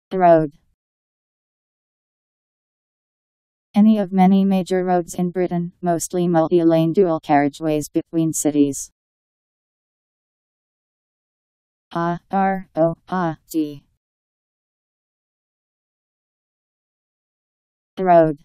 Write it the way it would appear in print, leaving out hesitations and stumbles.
Road. Any of many major roads in Britain, mostly multi-lane dual carriageways between cities. R-O-A-D. Road.